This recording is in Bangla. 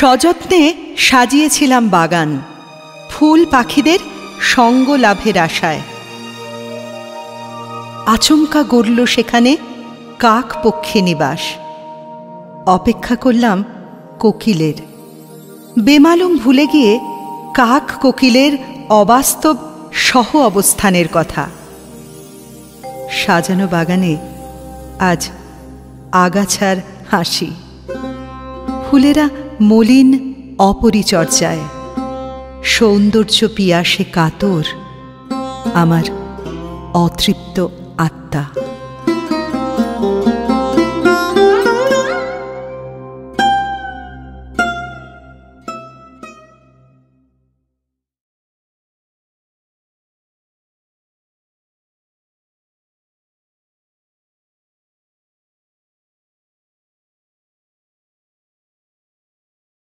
সযত্নে সাজিয়েছিলাম বাগান ফুল পাখিদের সঙ্গ লাভের আশায়। আচমকা গড়ল সেখানে কাক পক্ষী নিবাস। অপেক্ষা করলাম কোকিলের, বেমালুম ভুলে গিয়ে কাক কোকিলের অবাস্তব সহ অবস্থানের কথা। সাজানো বাগানে আজ আগাছার হাসি, ফুলেরা মলিন অপরিচর্যায়, সৌন্দর্য পিয়াসে কাতর আমার অতৃপ্ত আত্মা।